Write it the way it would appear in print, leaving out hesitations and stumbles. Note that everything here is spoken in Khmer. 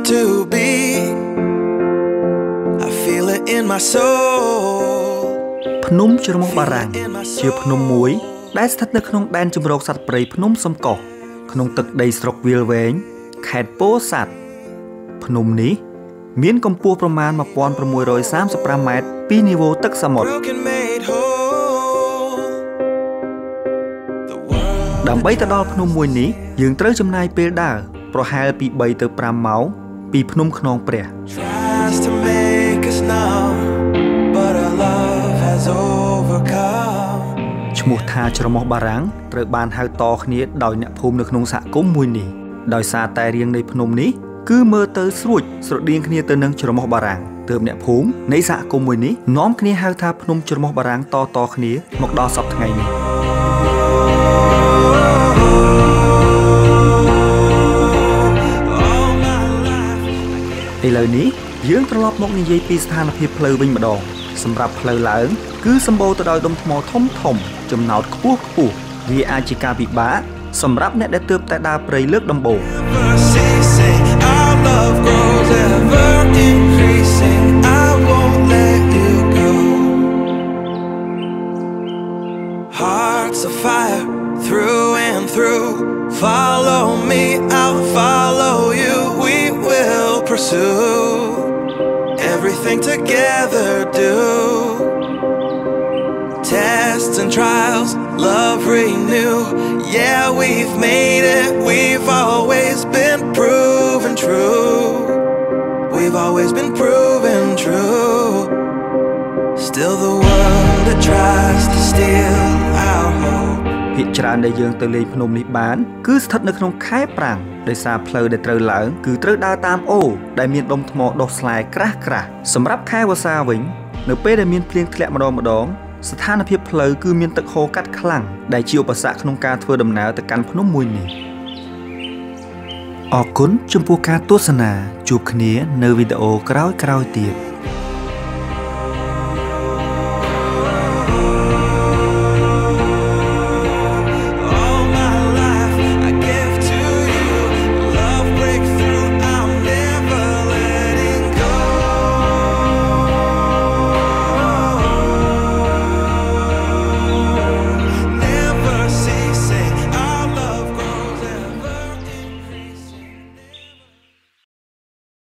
to be. I feel it in my soul. ភ្នំជ្រមុះបារាំងជាភ្នំមួយដែលស្ថិតនៅក្នុងដែនជម្រកសត្វព្រៃភ្នំសំកុះក្នុងទឹកដីស្រុកវាលវែងខេត្តពោធិ៍សាត់ភ្នំនេះមានកម្ពស់ប្រមាណ 1635 ម៉ែត្រពីនីវ៉ូទឹកសមុទ្រដើម្បីទៅដល់ភ្នំមួយនេះយើងត្រូវចំណាយពេលដើរប្រហែលពី 3 ទៅ 5 ម៉ោងពីភ្នំខ្នងព្រះឈ្មោះថាច្រមុះបារាំងត្រូវបានហៅតគ្នាដោយអ្នកភូមិនៅក្នុងសហគមន៍មួយនេះដោយសារតែរាងនៃភ្នំនេះគឺមើលទៅស្រួចស្រដៀងគ្នាទៅនឹងច្រមុះបារាំងទើបអ្នកភូមិនៃសហគមន៍មួយនេះនាំគ្នាហៅថាភ្នំច្រមុះបារាំងតគ្នាមកដល់សព្វថ្ងៃនេះឥឡូវនេះយើងត្រឡប់មកនិយាយពីស្ថានភាពផ្លូវវិញម្ដងសម្រាប់ផ្លូវឡើងគឺសម្បូរទៅដោយដុំថ្មធំចំណោតខ្ពស់វាអាចជាការពិបាកសម្រាប់អ្នកដែលទើបតែដើរព្រៃលើកដំបូង Hearts of fire through and through. Follow me, I'll follow you. We will pursue everything together. Do tests and trials, love renew. Yeah, we've made it. We've always been proven true. We've always been proven true. Still the world that tries to steal our hope. ភាគច្រើនដែលយើងទៅលេងភ្នំនេះបានគឺស្ថិតនៅក្នុងខែប្រាំងដោយសារផ្លូវដែលត្រូវឡើងគឺត្រូវដើរតាមអូរដែលមានដុំថ្មដុះស្លែក្រាស់សម្រាប់ខែវស្សាវិញនៅពេលដែលមានភ្លៀងធ្លាក់ម្ដងស្ថានភាពផ្លូវគឺមានទឹកហូរកាត់ខ្លាំងដែលជាឧបសគ្គក្នុងការធ្វើដំណើរទៅកាន់ភ្នំមួយនេះអរគុណចំពោះការទស្សនាជួបគ្នានៅវីដេអូក្រោយៗទៀត